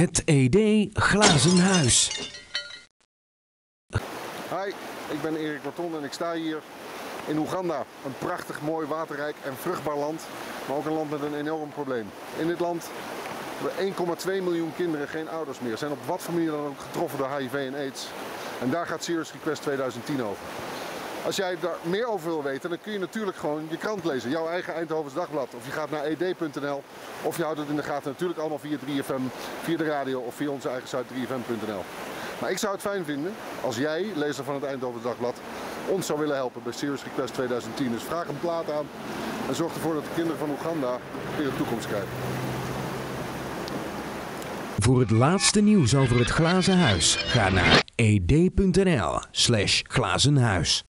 Het ED Glazen Huis. Hi, ik ben Erik Barton en ik sta hier in Oeganda. Een prachtig, mooi, waterrijk en vruchtbaar land, maar ook een land met een enorm probleem. In dit land hebben 1,2 miljoen kinderen geen ouders meer. Zijn op wat voor manier dan ook getroffen door HIV en AIDS. En daar gaat Serious Request 2010 over. Als jij daar meer over wil weten, dan kun je natuurlijk gewoon je krant lezen. Jouw eigen Eindhovens Dagblad. Of je gaat naar ed.nl. Of je houdt het in de gaten natuurlijk allemaal via 3FM, via de radio of via onze eigen site 3fm.nl. Maar ik zou het fijn vinden als jij, lezer van het Eindhovens Dagblad, ons zou willen helpen bij Serious Request 2010. Dus vraag een plaat aan en zorg ervoor dat de kinderen van Oeganda weer een toekomst krijgen. Voor het laatste nieuws over het Glazen Huis ga naar ed.nl/glazenhuis.